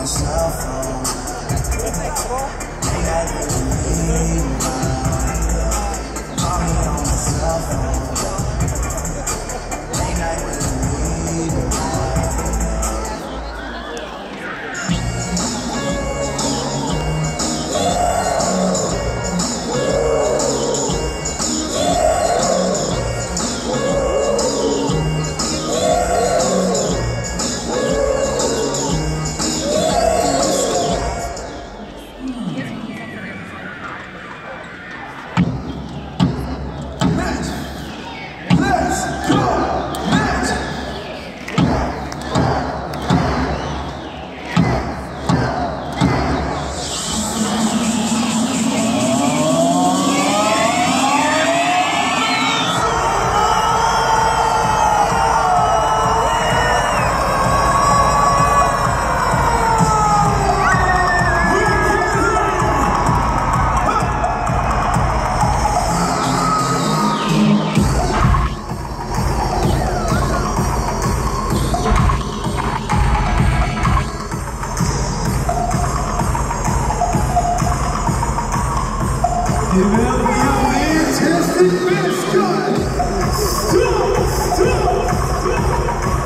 my cell phone. Ain't got to leave around. Call me on my cell phone. Ain't got to leave around. Give it up for your fantastic mascot, Stop!